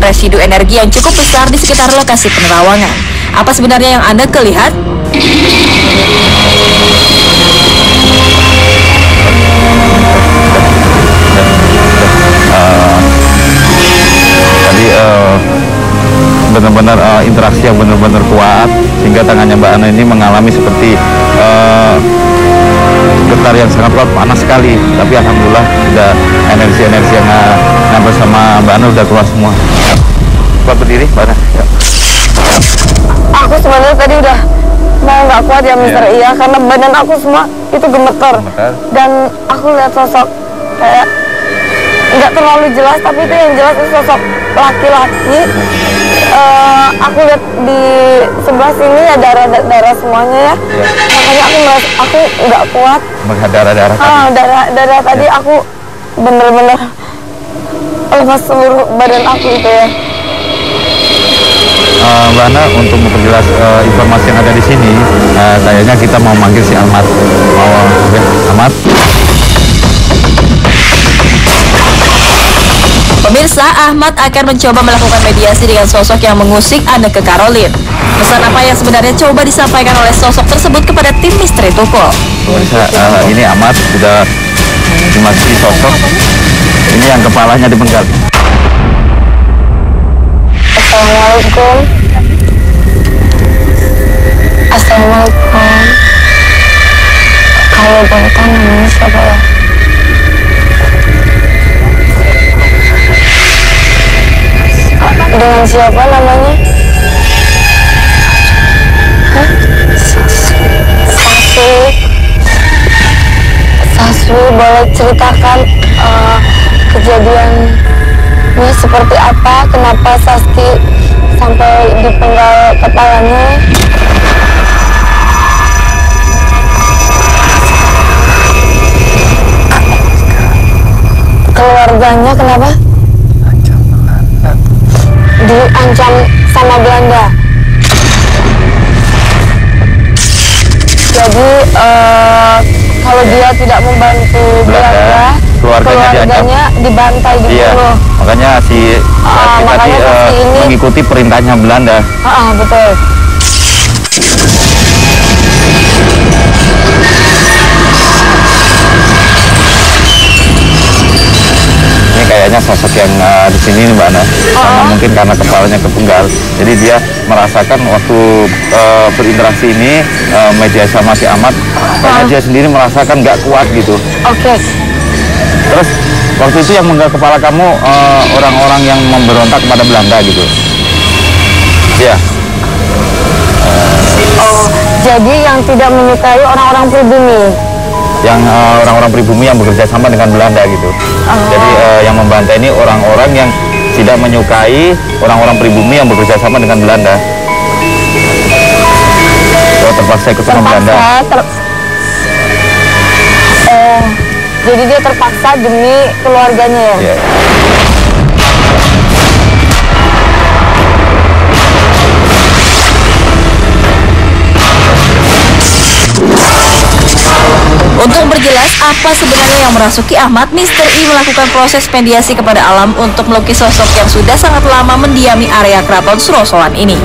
residu energi yang cukup besar di sekitar lokasi penerawangan. Apa sebenarnya yang Anda kelihat? Tadi benar-benar interaksi yang benar-benar kuat sehingga tangannya Mbak Ana ini mengalami seperti getar yang sangat kuat, panas sekali. Tapi alhamdulillah sudah energi-energi yang bersama Mbak Ana sudah keluar semua. Coba berdiri, Mbak Ana. Ya. Aku sebenarnya tadi udah mau nggak kuat ya Mister, iya, karena badan aku semua itu gemeter. Dan aku lihat sosok kayak nggak terlalu jelas, tapi itu yang jelas itu sosok laki-laki. Aku lihat di sebelah sini ya darah semuanya ya. Makanya aku merasa aku nggak kuat. Darah tadi. Darah tadi aku bener-bener lepas seluruh badan aku itu ya. Mbak Ana, untuk memperjelas informasi yang ada di sini, kayaknya kita mau manggil si Ahmad. Ahmad. Pemirsa, Ahmad akan mencoba melakukan mediasi dengan sosok yang mengusik Anneke Karolin. Pesan apa yang sebenarnya coba disampaikan oleh sosok tersebut kepada tim Misteri Tukul? Pemirsa, ini Ahmad sudah dimasuki sosok. Ini yang kepalanya dipenggal. Assalamualaikum. Assalamualaikum. Kalau boleh tahu namanya siapa ya? Dengan siapa namanya? Hah? Sasu, boleh ceritakan kejadiannya seperti apa? Kenapa Saski sampai dipenggal kepalanya? Keluarganya kenapa? Diancam sama Belanda. Jadi kalau dia tidak membantu Belanda, keluarganya dibantai, dibunuh. Iya, makanya si tadi mengikuti perintahnya Belanda. Betul. Ini kayaknya sosok yang di sini nih Mbak Ana, karena mungkin karena kepalanya kepenggal, jadi dia merasakan waktu berinteraksi ini media sama si Ahmad, karena dia sendiri merasakan nggak kuat gitu. Oke. Terus waktu itu yang menggal kepala kamu orang-orang yang memberontak kepada Belanda gitu. Iya. Jadi yang tidak menyukai orang-orang pribumi. Yang orang-orang pribumi yang bekerja sama dengan Belanda gitu. Jadi yang membantai ini orang-orang yang tidak menyukai orang-orang pribumi yang bekerja sama dengan Belanda. Terpaksa ikut sama Belanda. Jadi dia terpaksa demi keluarganya ya? Yeah. Untuk memperjelas apa sebenarnya yang merasuki Ahmad, Mr. I melakukan proses mediasi kepada alam untuk melukis sosok yang sudah sangat lama mendiami area Keraton Surosoan ini.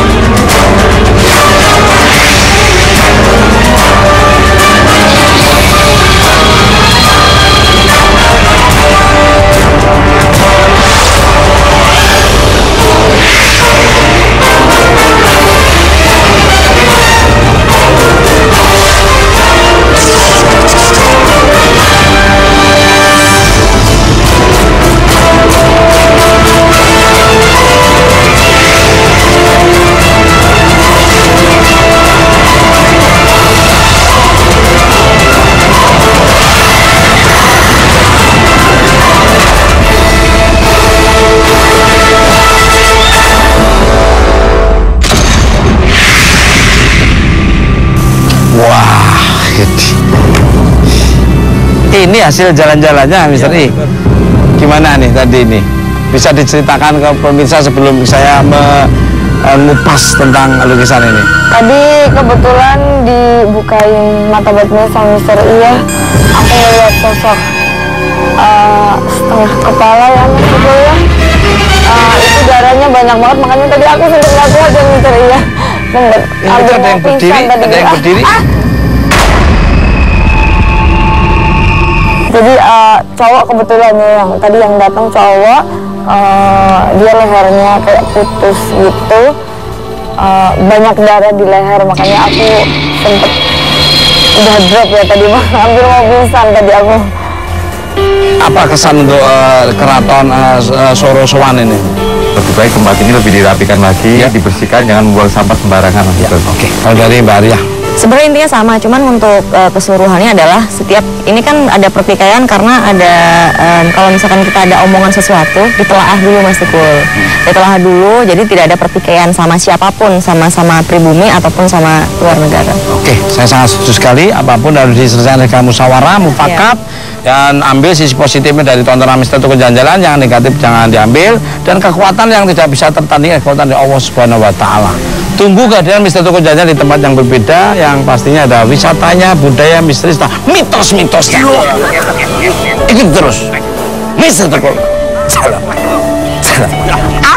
Ini hasil jalan-jalannya, Mister I. Gimana nih tadi ini? Bisa diceritakan ke pemirsa sebelum saya mengupas tentang lukisan ini? Tadi kebetulan dibukain mata batinnya sama Mister I ya. Aku melihat sosok setengah kepala ya Mas Ibu ya. Itu darahnya banyak banget, makanya tadi aku sempat nggak kuat ya Mister Iya. Ada yang berdiri, ada yang berdiri. Jadi cowok kebetulan ya, yang tadi yang datang cowok, dia lehernya kayak putus gitu, banyak darah di leher, makanya aku sempet udah drop ya tadi, hampir mau pingsan tadi aku. Apa kesan untuk keraton Soro Sowan ini? Lebih baik tempat ini lebih dirapikan lagi, dibersihkan, jangan membuang sampah sembarangan. Oke, kalau dari Mbak Arya? Sebenarnya intinya sama, cuman untuk keseluruhannya adalah setiap ini kan ada pertikaian karena ada kalau misalkan kita ada omongan sesuatu ditelaah dulu Mas Tukul, ditelaah dulu, jadi tidak ada pertikaian sama siapapun, sama pribumi ataupun sama luar negara. Oke, saya sangat setuju sekali. Apapun harus diselesaikan dengan musyawarah, mufakat, dan ambil sisi positifnya dari tontonan Mister Tukul Jalan-Jalan, yang negatif jangan diambil, dan kekuatan yang tidak bisa tertandingi kekuatan dari Allah Subhanahu Wa Taala. Tunggu kehadiran Mister Tukul Jalan di tempat yang berbeda, yang pastinya ada wisatanya, budaya, misteri, mitos-mitosnya. Ikut terus, Mister Tukul Jalan.